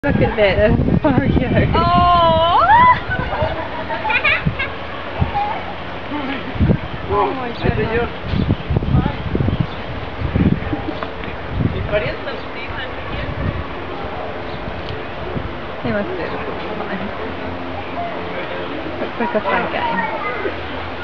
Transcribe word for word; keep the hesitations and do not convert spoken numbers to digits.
Look at this. Oh, yeah. Oh! Oh my goodness. He must do it. Looks like a fun game.